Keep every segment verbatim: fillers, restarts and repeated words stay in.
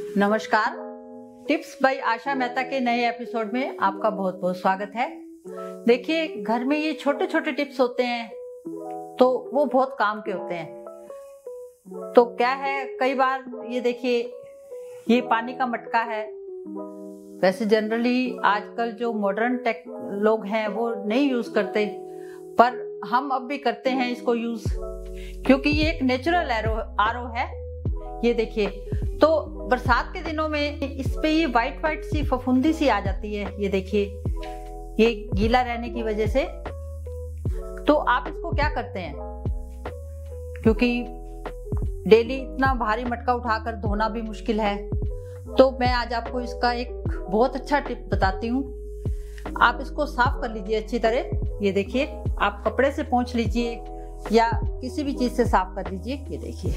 नमस्कार। Tips by आशा मेहता के नए एपिसोड में आपका बहुत बहुत स्वागत है। देखिए, घर में ये छोटे छोटे टिप्स होते हैं तो वो बहुत काम के होते हैं। तो क्या है, कई बार ये देखिए, ये पानी का मटका है। वैसे जनरली आजकल जो मॉडर्न टेक लोग हैं वो नहीं यूज करते, पर हम अब भी करते हैं इसको यूज, क्योंकि ये एक नेचुरल आरओ आरओ है। ये देखिए, तो बरसात के दिनों में इस पे ये वाइट वाइट सी फफूंदी सी आ जाती है। ये देखिए, ये गीला रहने की वजह से। तो आप इसको क्या करते हैं, क्योंकि डेली इतना भारी मटका उठाकर धोना भी मुश्किल है, तो मैं आज आपको इसका एक बहुत अच्छा टिप बताती हूँ। आप इसको साफ कर लीजिए अच्छी तरह। ये देखिए, आप कपड़े से पोंछ लीजिए या किसी भी चीज से साफ कर लीजिए। ये देखिए,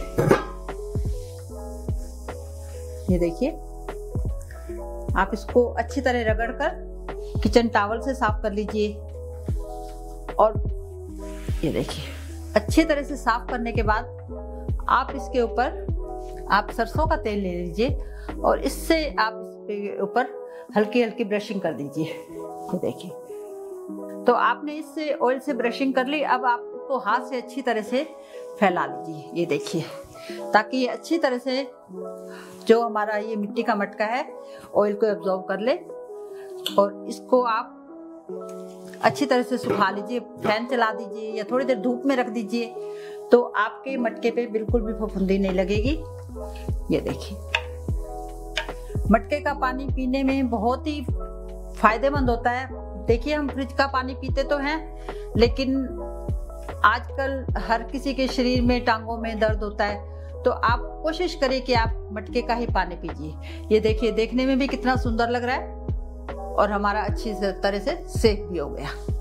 ये देखिए, आप इसको अच्छी तरह रगड़कर किचन टॉवल से साफ कर लीजिए। और ये देखिए, अच्छी तरह से साफ करने के बाद आप इसके ऊपर आप सरसों का तेल ले लीजिए और इससे आप इसके ऊपर हल्की हल्की ब्रशिंग कर दीजिए। ये देखिए, तो आपने इससे ऑयल से ब्रशिंग कर ली। अब आप इसको हाथ से अच्छी तरह से फैला लीजिए। ये देखिए, ताकि ये अच्छी तरह से जो हमारा ये मिट्टी का मटका है ऑयल को एब्जॉर्ब कर ले। और इसको आप अच्छी तरह से सुखा लीजिए, फैन चला दीजिए या थोड़ी देर धूप में रख दीजिए, तो आपके मटके पे बिल्कुल भी फफूंदी नहीं लगेगी। ये देखिए, मटके का पानी पीने में बहुत ही फायदेमंद होता है। देखिए, हम फ्रिज का पानी पीते तो हैं, लेकिन आजकल हर किसी के शरीर में टांगों में दर्द होता है, तो आप कोशिश करिए कि आप मटके का ही पानी पीजिए। ये देखिए, देखने में भी कितना सुंदर लग रहा है और हमारा अच्छी तरह से सेक भी हो गया।